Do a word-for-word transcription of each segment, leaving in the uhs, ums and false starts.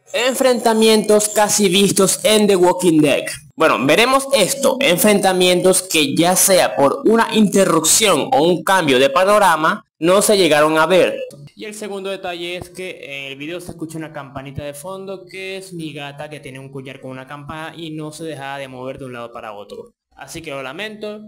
Enfrentamientos casi vistos en The Walking Dead. Bueno, veremos esto, enfrentamientos que ya sea por una interrupción o un cambio de panorama, no se llegaron a ver. Y el segundo detalle es que en el video se escucha una campanita de fondo, que es mi gata que tiene un collar con una campana y no se deja de mover de un lado para otro. Así que lo lamento.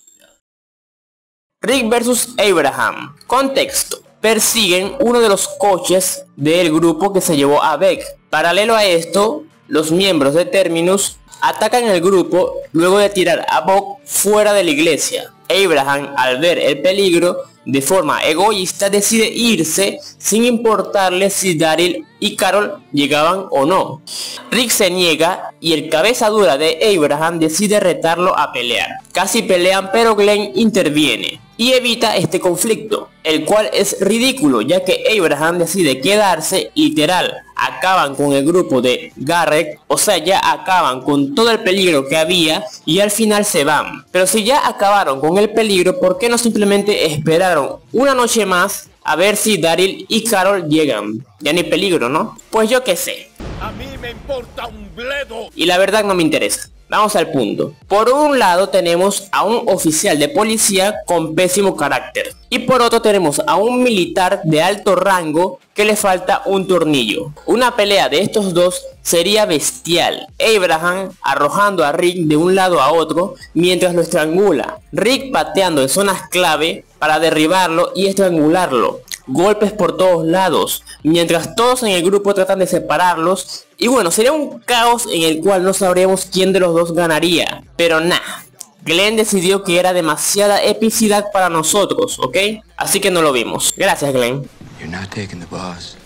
Rick versus Abraham. Contexto. Persiguen uno de los coches del grupo que se llevó a Beck. Paralelo a esto, los miembros de Terminus atacan el grupo luego de tirar a Buck fuera de la iglesia. Abraham, al ver el peligro, de forma egoísta decide irse sin importarle si Daryl y Carol llegaban o no. Rick se niega y el cabeza dura de Abraham decide retarlo a pelear. Casi pelean, pero Glenn interviene y evita este conflicto, el cual es ridículo ya que Abraham decide quedarse. Literal, acaban con el grupo de Garrett, o sea, ya acaban con todo el peligro que había y al final se van. Pero si ya acabaron con el peligro, ¿por qué no simplemente esperaron una noche más a ver si Daryl y Carol llegan? Ya ni peligro, ¿no? Pues yo qué sé. A mí me importa un bledo. Y la verdad no me interesa. Vamos al punto. Por un lado tenemos a un oficial de policía con pésimo carácter. Y por otro tenemos a un militar de alto rango que le falta un tornillo. Una pelea de estos dos sería bestial. Abraham arrojando a Rick de un lado a otro mientras lo estrangula. Rick pateando en zonas clave para derribarlo y estrangularlo. Golpes por todos lados, mientras todos en el grupo tratan de separarlos. Y bueno, sería un caos en el cual no sabríamos quién de los dos ganaría. Pero nada, Glenn decidió que era demasiada epicidad para nosotros, ¿ok? Así que no lo vimos. Gracias, Glenn. You're not taking the boss.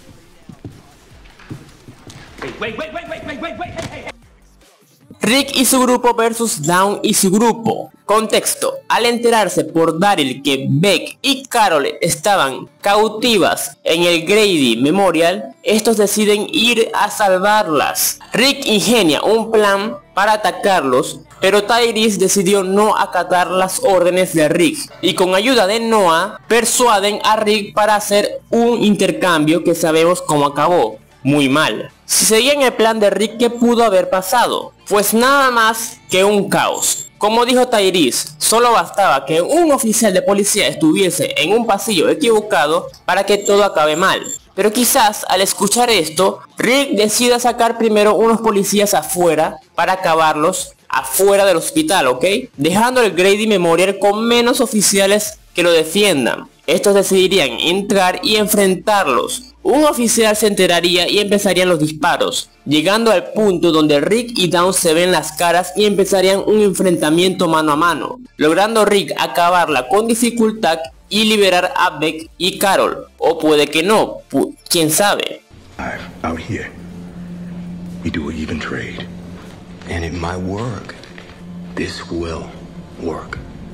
Wait, wait, wait, wait, wait, wait, wait, hey, hey. Rick y su grupo versus Dawn y su grupo. Contexto. Al enterarse por Daryl que Beck y Carol estaban cautivas en el Grady Memorial, estos deciden ir a salvarlas. Rick ingenia un plan para atacarlos, pero Tyrese decidió no acatar las órdenes de Rick y con ayuda de Noah persuaden a Rick para hacer un intercambio que sabemos cómo acabó. Muy mal. Si seguían el plan de Rick, ¿qué pudo haber pasado? Pues nada más que un caos. Como dijo Tyrese, solo bastaba que un oficial de policía estuviese en un pasillo equivocado para que todo acabe mal. Pero quizás al escuchar esto, Rick decida sacar primero unos policías afuera para acabarlos afuera del hospital, ¿ok? Dejando el Grady Memorial con menos oficiales que lo defiendan. Estos decidirían entrar y enfrentarlos. Un oficial se enteraría y empezarían los disparos, llegando al punto donde Rick y Dawn se ven las caras y empezarían un enfrentamiento mano a mano, logrando Rick acabarla con dificultad y liberar a Beck y Carol. O puede que no, quién sabe. Out here, we do an even trade, and it might work. This will work.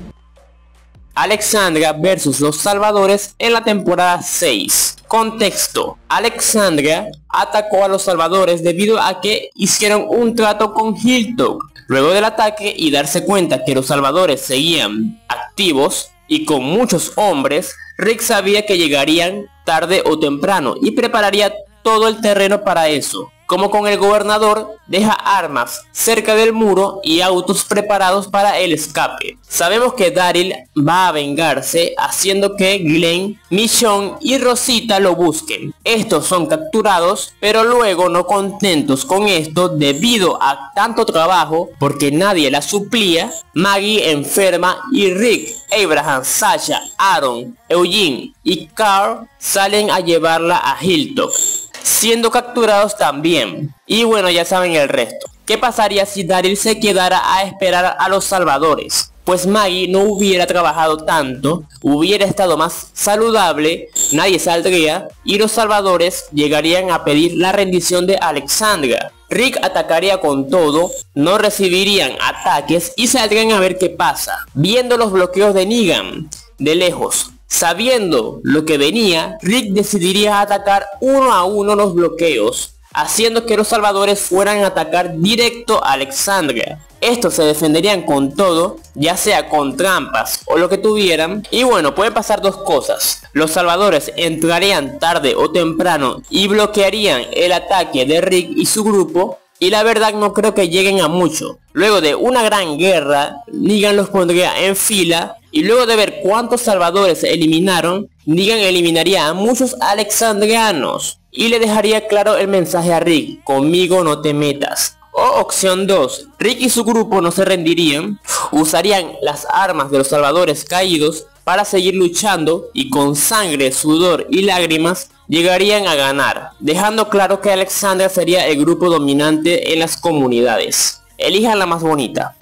Alexandria versus los Salvadores en la temporada seis. Contexto. Alexandria atacó a los Salvadores debido a que hicieron un trato con Hilltop. Luego del ataque y darse cuenta que los Salvadores seguían activos y con muchos hombres, Rick sabía que llegarían tarde o temprano y prepararía todo el terreno para eso. Como con el gobernador, deja armas cerca del muro y autos preparados para el escape. Sabemos que Daryl va a vengarse haciendo que Glenn, Michonne y Rosita lo busquen. Estos son capturados, pero luego, no contentos con esto debido a tanto trabajo porque nadie la suplía, Maggie enferma y Rick, Abraham, Sasha, Aaron, Eugene y Carl salen a llevarla a Hilltop, siendo capturados también. Y bueno, ya saben el resto. ¿Qué pasaría si Daryl se quedara a esperar a los Salvadores? Pues Maggie no hubiera trabajado tanto, hubiera estado más saludable, nadie saldría y los Salvadores llegarían a pedir la rendición de Alexandria. Rick atacaría con todo, no recibirían ataques y saldrían a ver qué pasa, viendo los bloqueos de Negan de lejos. Sabiendo lo que venía, Rick decidiría atacar uno a uno los bloqueos, haciendo que los salvadores fueran a atacar directo a Alexandria. Estos se defenderían con todo, ya sea con trampas o lo que tuvieran. Y bueno, pueden pasar dos cosas. Los salvadores entrarían tarde o temprano y bloquearían el ataque de Rick y su grupo. Y la verdad no creo que lleguen a mucho. Luego de una gran guerra, Negan los pondría en fila. Y luego de ver cuántos salvadores eliminaron, Negan eliminaría a muchos alexandrianos. Y le dejaría claro el mensaje a Rick: conmigo no te metas. O opción dos, Rick y su grupo no se rendirían, usarían las armas de los salvadores caídos para seguir luchando y con sangre, sudor y lágrimas llegarían a ganar, dejando claro que Alexandria sería el grupo dominante en las comunidades. Elijan la más bonita.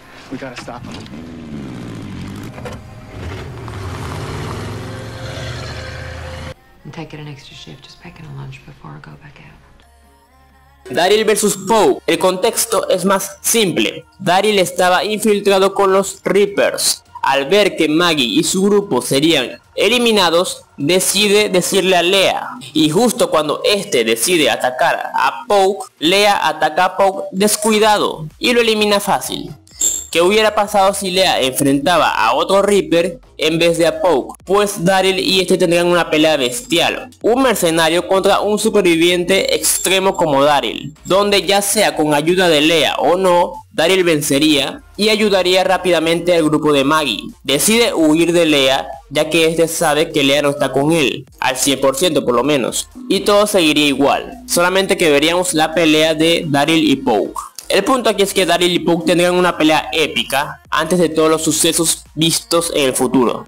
Daryl versus Poe. El contexto es más simple. Daryl estaba infiltrado con los Reapers. Al ver que Maggie y su grupo serían eliminados, decide decirle a Leah. Y justo cuando este decide atacar a Poe, Leah ataca a Poe descuidado y lo elimina fácil. ¿Qué hubiera pasado si Leah enfrentaba a otro Reaper en vez de a Poe? Pues Daryl y este tendrían una pelea bestial. Un mercenario contra un superviviente extremo como Daryl, donde ya sea con ayuda de Leah o no, Daryl vencería y ayudaría rápidamente al grupo de Maggie. Decide huir de Leah, ya que este sabe que Leah no está con él, al cien por ciento por lo menos. Y todo seguiría igual, solamente que veríamos la pelea de Daryl y Poe. El punto aquí es que Daryl y Poe tendrán una pelea épica antes de todos los sucesos vistos en el futuro.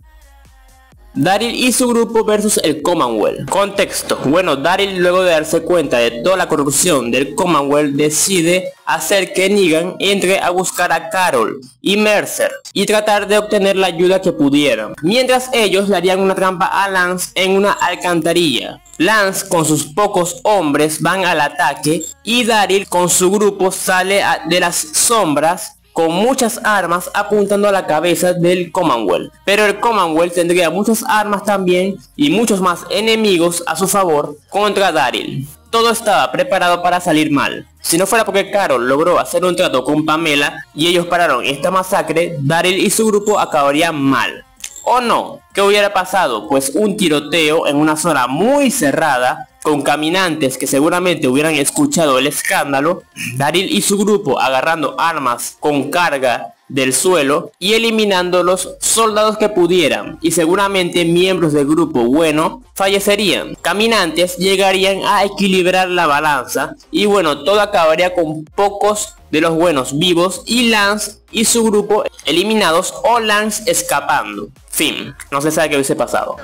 Daryl y su grupo versus el Commonwealth. Contexto. Bueno, Daryl, luego de darse cuenta de toda la corrupción del Commonwealth, decide hacer que Negan entre a buscar a Carol y Mercer y tratar de obtener la ayuda que pudieran, mientras ellos le harían una trampa a Lance en una alcantarilla. Lance con sus pocos hombres van al ataque y Daryl con su grupo sale a, de las sombras con muchas armas apuntando a la cabeza del Commonwealth. Pero el Commonwealth tendría muchas armas también y muchos más enemigos a su favor contra Daryl. Todo estaba preparado para salir mal. Si no fuera porque Carol logró hacer un trato con Pamela y ellos pararon esta masacre, Daryl y su grupo acabarían mal. ¿O no? ¿Qué hubiera pasado? Pues un tiroteo en una zona muy cerrada, con caminantes que seguramente hubieran escuchado el escándalo, Daryl y su grupo agarrando armas con carga del suelo y eliminando los soldados que pudieran, y seguramente miembros del grupo bueno fallecerían. Caminantes llegarían a equilibrar la balanza y bueno, todo acabaría con pocos de los buenos vivos y Lance y su grupo eliminados o Lance escapando. Fin, no se sabe qué hubiese pasado.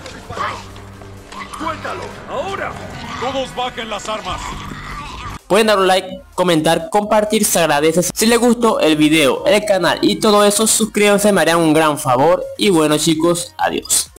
¡Suéltalo! ¡Ahora! ¡Todos bajen las armas! Pueden dar un like, comentar, compartir, se agradece. Si les gustó el video, el canal y todo eso, suscríbanse, me harían un gran favor. Y bueno chicos, adiós.